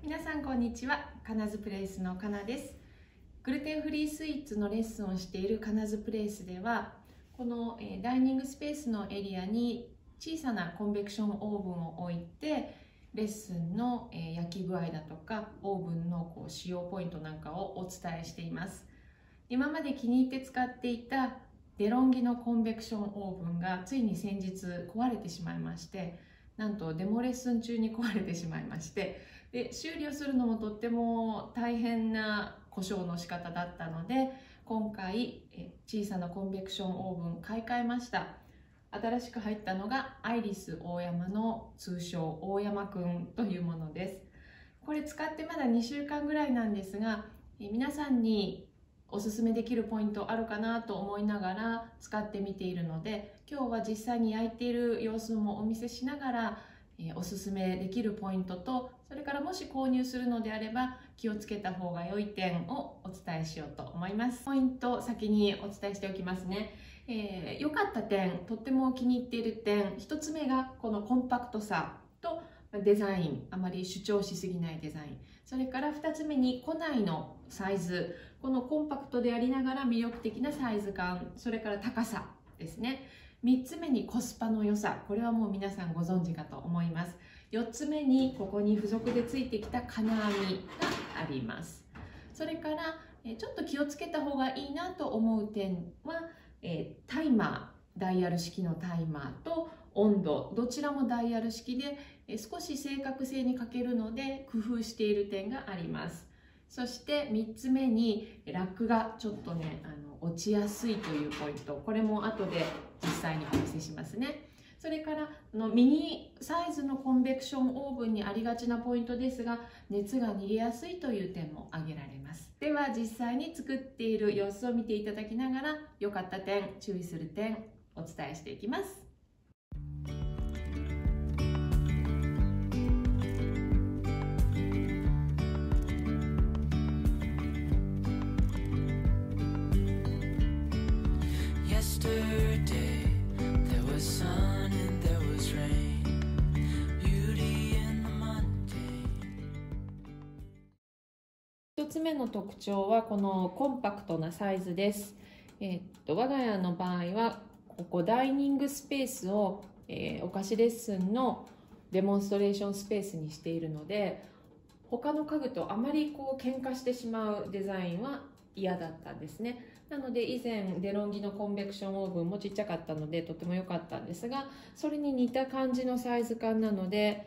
皆さんこんにちは。カナズプレイスのカナです。グルテンフリースイーツのレッスンをしているカナズプレイスでは、このダイニングスペースのエリアに小さなコンベクションオーブンを置いて、レッスンの焼き具合だとかオーブンの使用ポイントなんかをお伝えしています。今まで気に入って使っていたデロンギのコンベクションオーブンがついに先日壊れてしまいまして、なんとデモレッスン中に壊れてしまいまして、で修理をするのもとっても大変な故障の仕方だったので、今回小さなコンベクションオーブン買い替えました。新しく入ったのがアイリスオーヤマの通称オーヤマくんというものです。これ使ってまだ2週間ぐらいなんですが、皆さんにおすすめできるポイントあるかなと思いながら使ってみているので、今日は実際に焼いている様子もお見せしながらおすすめできるポイントと、それからもし購入するのであれば気をつけた方が良い点をお伝えしようと思います。ポイント先にお伝えしておきますね。良かった点、とっても気に入っている点、1つ目がこのコンパクトさとデザイン、あまり主張しすぎないデザイン。それから2つ目に庫内のサイズ、このコンパクトでありながら魅力的なサイズ感、それから高さですね。3つ目にコスパの良さ、これはもう皆さんご存知かと思います。4つ目にここに付属でついてきた金網があります。それからちょっと気をつけた方がいいなと思う点は、タイマー、ダイヤル式のタイマーと温度、どちらもダイヤル式で少し正確性に欠けるので工夫している点があります。そして3つ目にラックがちょっとね落ちやすいというポイント、これも後で実際にお見せしますね。それからミニサイズのコンベクションオーブンにありがちなポイントですが、熱が逃げやすいという点も挙げられます。では実際に作っている様子を見ていただきながら、良かった点、注意する点お伝えしていきます。1つ目の特徴はこのコンパクトなサイズです。我が家の場合はここダイニングスペースを、お菓子レッスンのデモンストレーションスペースにしているので、他の家具とあまり喧嘩してしまうデザインは嫌だったんですね。なので以前デロンギのコンベクションオーブンもちっちゃかったのでとても良かったんですが、それに似た感じのサイズ感なので、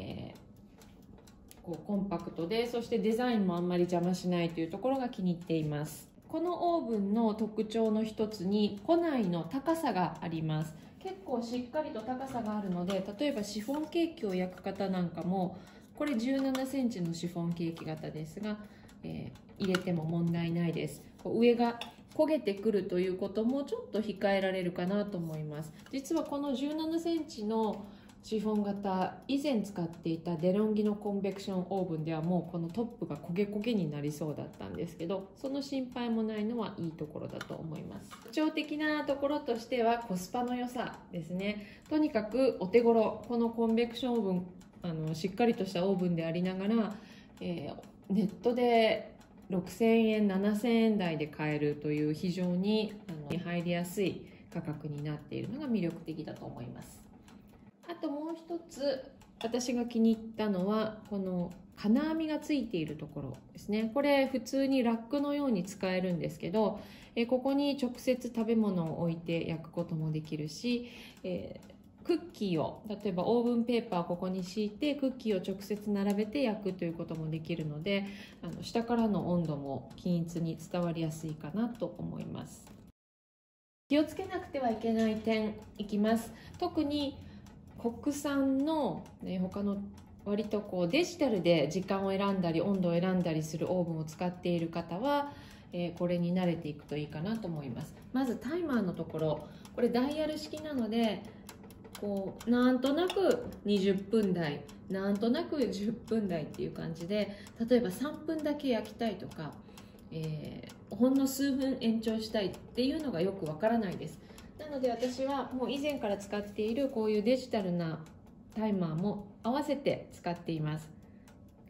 コンパクトで、そしてデザインもあんまり邪魔しないというところが気に入っています。このオーブンの特徴の一つに庫内の高さがあります。結構しっかりと高さがあるので、例えばシフォンケーキを焼く方なんかも、これ17センチのシフォンケーキ型ですが、入れても問題ないです。上が焦げてくるということもちょっと控えられるかなと思います。実はこの17センチのシフォン型、以前使っていたデロンギのコンベクションオーブンではもうこのトップが焦げ焦げになりそうだったんですけど、その心配もないのはいいところだと思います。特徴的なところとしてはコスパの良さですね。とにかくお手頃、このコンベクションオーブン、しっかりとしたオーブンでありながら、ネットで6000円、7000円台で買えるという非常に入りやすい価格になっているのが魅力的だと思います。あともう一つ私が気に入ったのはこの金網がついているところですね。これ普通にラックのように使えるんですけど、ここに直接食べ物を置いて焼くこともできるし、クッキーを例えばオーブンペーパーをここに敷いてクッキーを直接並べて焼くということもできるので、下からの温度も均一に伝わりやすいかなと思います。気をつけなくてはいけない点いきます。特に国産の、他の割とデジタルで時間を選んだり温度を選んだりするオーブンを使っている方は、これに慣れていくといいかなと思います。まずタイマーのところ、これダイヤル式なのでなんとなく20分台、なんとなく10分台っていう感じで、例えば3分だけ焼きたいとか、ほんの数分延長したいっていうのがよくわからないです。なので私はもう以前から使っているこういうデジタルなタイマーも合わせて使っています。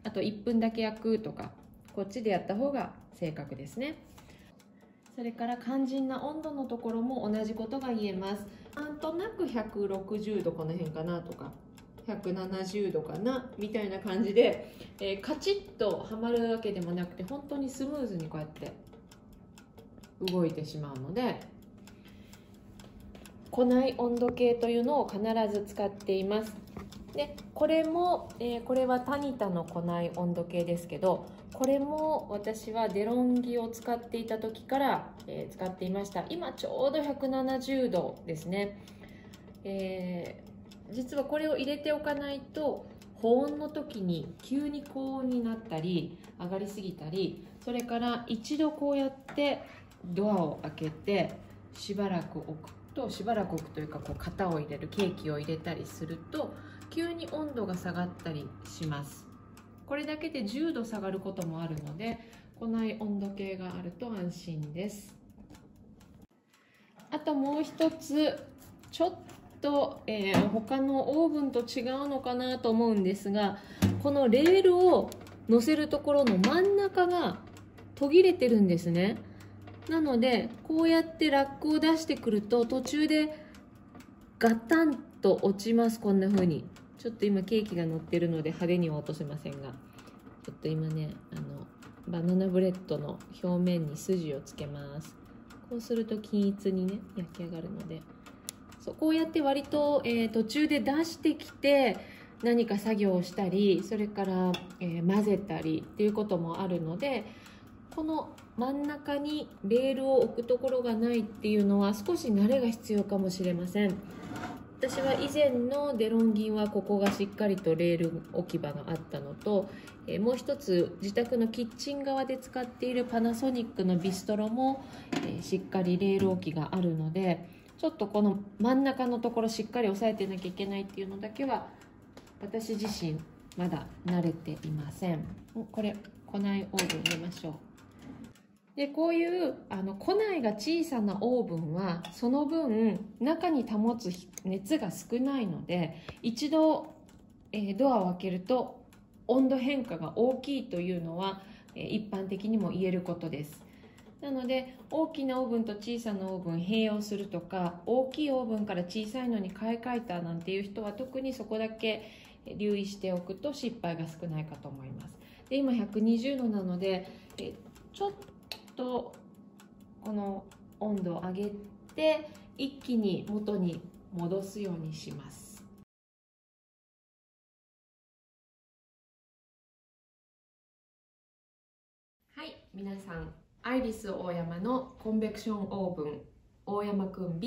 あと1分だけ焼くとか、こっちでやった方が正確ですね。それから肝心な温度のところも同じことが言えます。なんとなく160度この辺かなとか170度かなみたいな感じで、カチッとはまるわけでもなくて、本当にスムーズにこうやって動いてしまうので、庫内温度計というのを必ず使っています。でこれも、これはタニタの庫内温度計ですけど、これも私はデロンギを使っていた時から、使っていました。今ちょうど170度ですね。実はこれを入れておかないと保温の時に急に高温になったり上がりすぎたり、それから一度こうやってドアを開けてしばらく置くというか、こう型を入れるケーキを入れたりすると急に温度が下がったりします。これだけで10度下がることもあるので、庫内温度計があると安心です。あともう一つちょっと、他のオーブンと違うのかなと思うんですが、このレールを乗せるところの真ん中が途切れてるんですね。なのでこうやってラックを出してくると途中でガタンと落ちます。こんな風にちょっと今ケーキが乗ってるので派手には落とせませんが、ちょっと今ねバナナブレッドの表面に筋をつけます。こうすると均一にね焼き上がるので、こうやって割と、途中で出してきて何か作業をしたり、それから、混ぜたりっていうこともあるので、この真ん中にレールを置くところがないっていうのは少し慣れが必要かもしれません。私は以前のデロンギンはここがしっかりとレール置き場があったのと、もう一つ自宅のキッチン側で使っているパナソニックのビストロも、しっかりレール置きがあるので、ちょっとこの真ん中のところしっかり押さえてなきゃいけないっていうのだけは私自身まだ慣れていません。これ庫内オーブン入れましょう。でこういう庫内が小さなオーブンはその分中に保つ熱が少ないので、一度、ドアを開けると温度変化が大きいというのは、一般的にも言えることです。なので大きなオーブンと小さなオーブン併用するとか、大きいオーブンから小さいのに買い替えたなんていう人は特にそこだけ留意しておくと失敗が少ないかと思います。で今120度なのでちょっとこの温度を上げて一気に元に戻すようにします。はい、皆さん、アイリスオーヤマのコンベクションオーブンオーヤマくん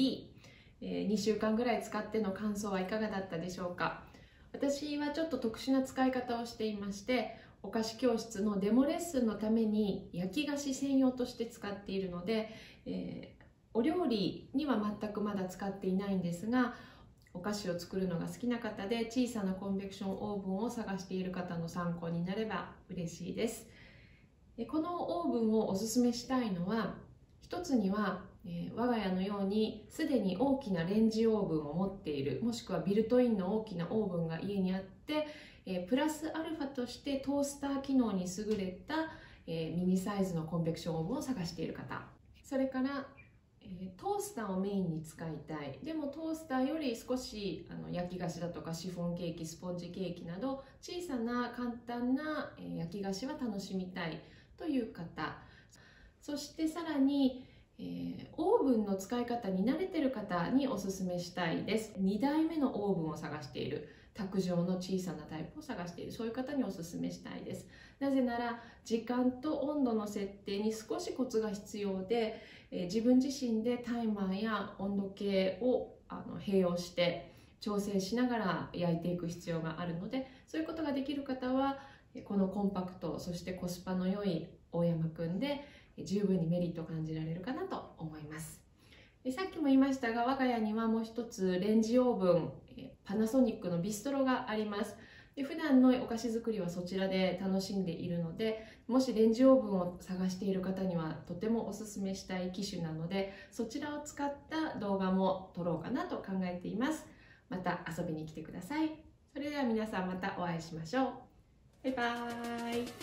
B、2週間ぐらい使っての感想はいかがだったでしょうか。私はちょっと特殊な使い方をしていまして、お菓子教室のデモレッスンのために焼き菓子専用として使っているので、お料理には全くまだ使っていないんですが、お菓子を作るのが好きな方で小さなコンベクションオーブンを探している方の参考になれば嬉しいです。このオーブンをおすすめしたいのは、一つには我が家のようにすでに大きなレンジオーブンを持っている、もしくはビルトインの大きなオーブンが家にあって、プラスアルファとしてトースター機能に優れたミニサイズのコンベクションオーブンを探している方、それからトースターをメインに使いたい、でもトースターより少し焼き菓子だとかシフォンケーキ、スポンジケーキなど小さな簡単な焼き菓子は楽しみたいという方、そしてさらにオーブンの使い方に慣れている方におすすめしたいです。2台目のオーブンを探している、卓上の小さなタイプを探している、そういう方におすすめしたいです。なぜなら時間と温度の設定に少しコツが必要で、自分自身でタイマーや温度計を併用して調整しながら焼いていく必要があるので、そういうことができる方はこのコンパクト、そしてコスパの良い大山くんで十分にメリットを感じられるかなと思います。さっきも言いましたが、我が家にはもう一つレンジオーブン、パナソニックのビストロがあります。で普段のお菓子作りはそちらで楽しんでいるので、もしレンジオーブンを探している方にはとてもおすすめしたい機種なので、そちらを使った動画も撮ろうかなと考えています。また遊びに来てください。それでは皆さんまたお会いしましょう。 バイバーイ。